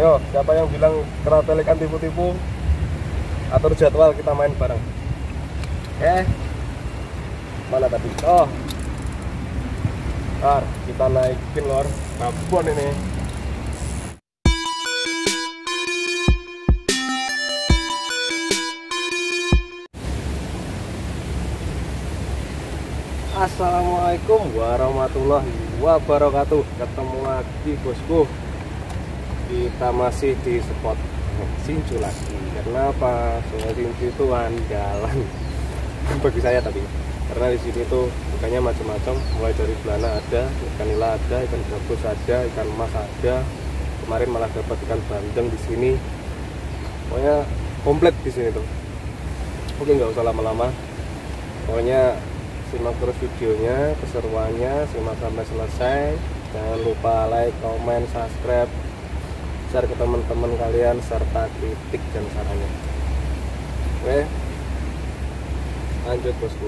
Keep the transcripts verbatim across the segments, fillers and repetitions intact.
Yo, siapa yang bilang kerapel ikan tipu-tipu? Atur jadwal kita main bareng. Oke. Mana tadi? Oh. Ntar kita naikin lor. Babon ini. Assalamualaikum warahmatullahi wabarakatuh. Ketemu lagi bosku. Kita masih di spot Sincu lagi. Kenapa? Sungai Sincu itu andalan bagi saya, tapi karena di sini tuh ikannya macam-macam, mulai dari belana ada, ikan nila ada, ikan gabus ada, ikan emas ada. Kemarin malah dapat ikan bandeng di sini. Pokoknya komplit di sini tuh. Oke, nggak usah lama-lama. Pokoknya simak terus videonya, keseruannya, simak sampai selesai. Jangan lupa like, comment, subscribe, share ke teman-teman kalian, serta kritik dan sarannya. Oke, lanjut bosku.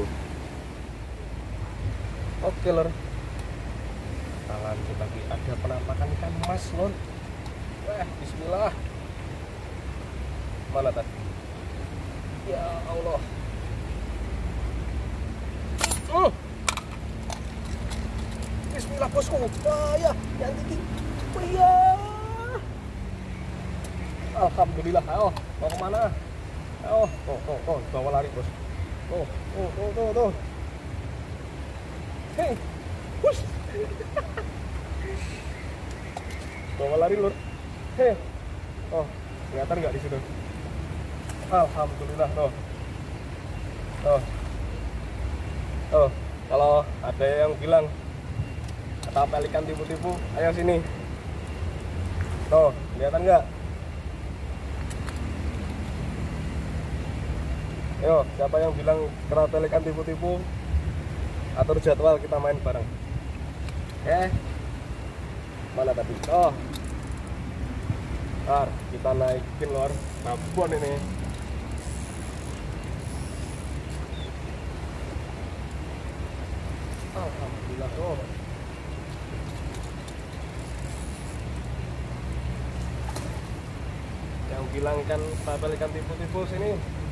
Oke lor, kita lanjut lagi. Ada penampakan ikan emas lor. Wah, bismillah. Mana tadi? Ya Allah. Uh. Bismillah bosku. Wah ya, yang tinggi. Wah ya. Alhamdulillah. Ayo, mau kemana? Ayo, oh, oh, oh, bawa lari bos. Oh, oh, oh, oh, oh. Hei, push. Bawa lari lur. Hei, oh, kelihatan nggak di situ? Alhamdulillah, tuh, tuh, tuh. Kalau ada yang bilang ketapel ikan tipu-tipu, ayo sini. Tuh, kelihatan nggak? Yo, siapa yang bilang kerapel ikan tipu-tipu? Atur jadwal kita main bareng. Oke. Mana tadi? Oh. Ntar kita naikin luar. Babon ini. Alhamdulillah. Oh. Yang bilang ikan kerapel ikan tipu-tipu sini.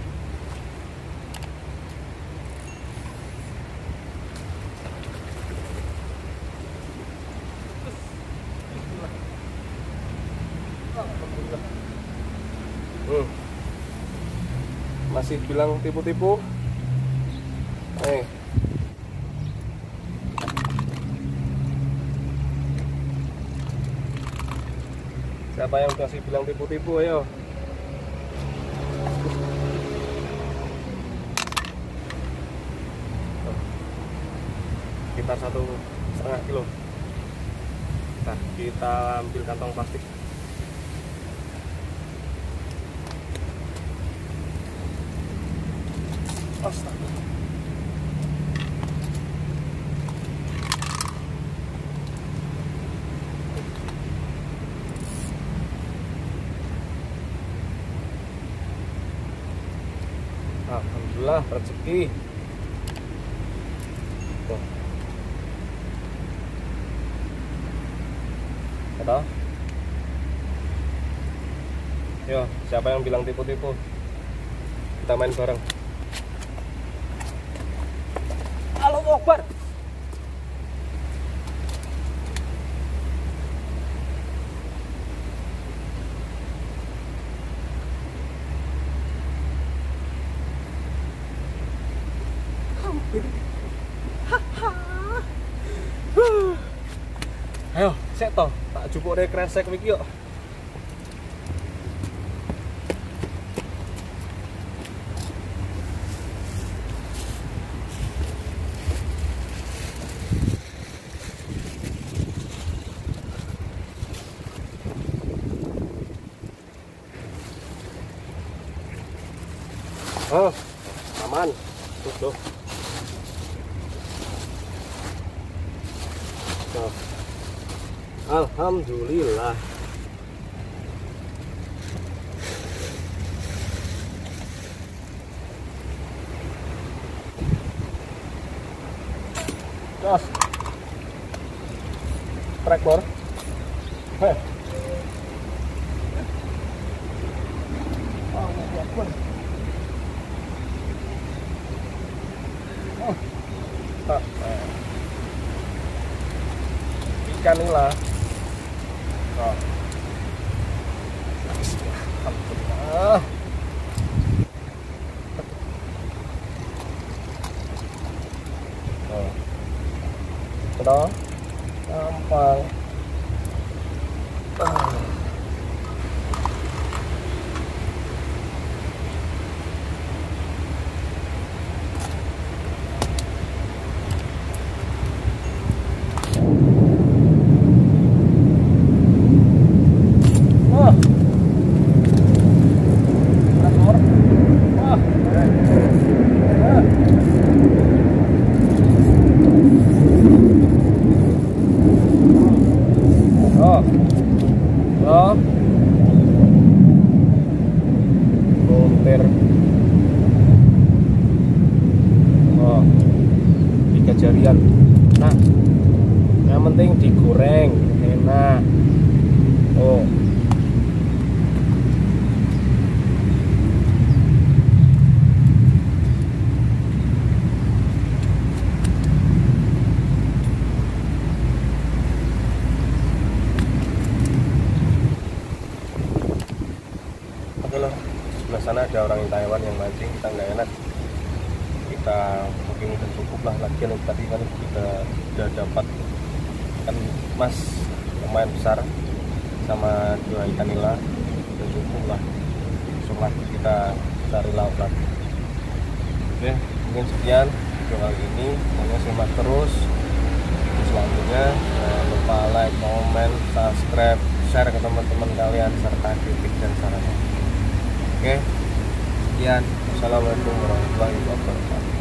Hmm. Masih bilang tipu-tipu. Eh. Siapa yang masih bilang tipu-tipu, ayo. Sekitar satu setengah kilo. Nah, kita ambil kantong plastik. Astaga. Alhamdulillah rezeki. Tuh. Kata? Yo, siapa yang bilang tipu-tipu? Kita main bareng. Allahu Akbar. Hampir. Ayo, sek toh, tak jupuk deh kresek iki yuk. Oh, aman. Tuh, tuh. Tuh. Alhamdulillah. Gas. Traktor. Heh. Oh, tak, nah. Ikan nila. Oh. Alhamdulillah. Oh. Đó, gampang. Ah. Montir. Oh, tiga jarian. Nah, yang penting digoreng enak. Oh, oke loh. Sebelah sana ada orang Taiwan yang mancing, kita nggak enak. Kita mungkin udah cukup lah, lagian tadi kan kita udah dapat ikan mas lumayan besar sama dua ikan nila, udah cukup lah. Besok lagi kita cari lauk lagi. Oke, mungkin sekian video kali ini. Semoga simak terus selanjutnya. Jangan lupa like, comment, subscribe, share ke teman-teman kalian serta kritik dan sarannya. Oke, sekian. Assalamualaikum warahmatullahi wabarakatuh.